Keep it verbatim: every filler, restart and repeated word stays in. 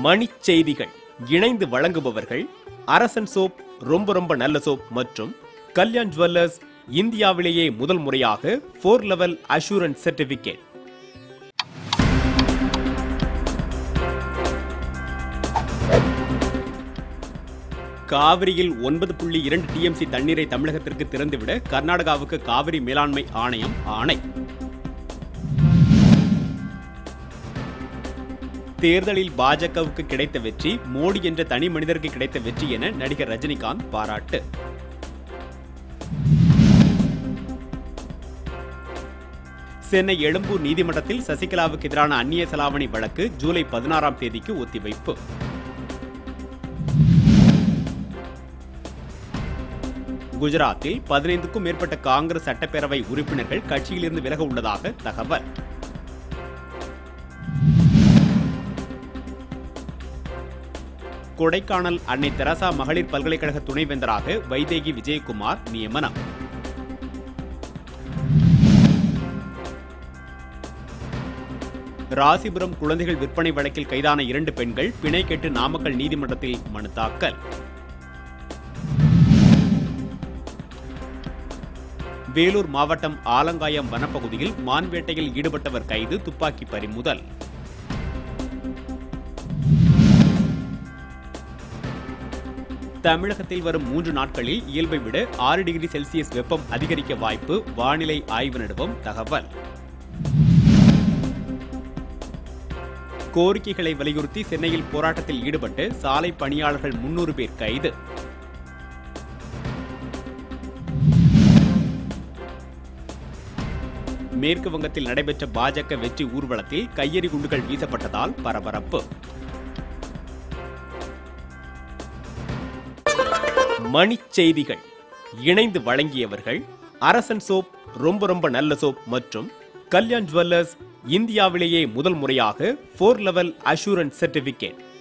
மணிச் செய்திகள் இணைந்து வழங்குபவர்கள் அரசன் சோப், ரொம்ப ரொம்ப நல்ல சோப் மற்றும் கல்யாண் ஜுவல்லர்ஸ், இந்தியாவிலேயே முதல் முறையாக போர் லெவல் அஷூரன்ஸ் சர்டிபிகேட். காவிரியில் ஒன்பது புள்ளி இரண்டு டிஎம்சி தண்ணீரை தமிழகத்திற்கு திறந்துவிட கர்நாடகாவுக்கு காவிரி மேலாண்மை ஆணையம் ஆணை. தேர்தலில் பாஜகவுக்கு கிடைத்த வெற்றி மோடி என்ற தனி மனிதருக்கு கிடைத்த வெற்றி என நடிகர் ரஜினிகாந்த் பாராட்டு. சென்னை எழும்பூர் நீதிமன்றத்தில் சசிகலாவுக்கு எதிரான அந்நிய செலாவணி வழக்கு ஜூலை பதினாறாம் தேதிக்கு ஒத்திவைப்பு. குஜராத்தில் பதினைந்துக்கும் மேற்பட்ட காங்கிரஸ் சட்டப்பேரவை உறுப்பினர்கள் கட்சியிலிருந்து விலக உள்ளதாக தகவல். கொடைக்கானல் அன்னை தெரசா மகளிர் பல்கலைக்கழக துணைவேந்தராக வைதேகி விஜயகுமார் நியமனம். ராசிபுரம் குழந்தைகள் விற்பனை வழக்கில் கைதான இரண்டு பெண்கள் பிணை கேட்டு நாமக்கல் நீதிமன்றத்தில் மனு தாக்கல். வேலூர் மாவட்டம் ஆலங்காயம் வனப்பகுதியில் மான்வேட்டையில் ஈடுபட்டவர் கைது, துப்பாக்கி பறிமுதல். தமிழகத்தில் வரும் மூன்று நாட்களில் இயல்பை விட ஆறு டிகிரி செல்சியஸ் வெப்பம் அதிகரிக்க வாய்ப்பு, வானிலை ஆய்வு நிறுவனம் தகவல். கோரிக்கைகளை வலியுறுத்தி சென்னையில் போராட்டத்தில் ஈடுபட்டு சாலை பணியாளர்கள் முன்னூறு பேர் கைது. மேற்கு வங்கத்தில் நடைபெற்ற பாஜக வெற்றி ஊர்வலத்தில் கையெறி குண்டுகள் வீசப்பட்டதால் பரபரப்பு. மணிச் செய்திகள் இணைந்து வழங்கியவர்கள் அரசன் சோப், ரொம்ப ரொம்ப நல்ல சோப் மற்றும் கல்யாண் ஜுவல்லர்ஸ், இந்தியாவிலேயே முதல் முறையாக போர் லெவல் அஷூரன்ஸ் சர்டிபிகேட்.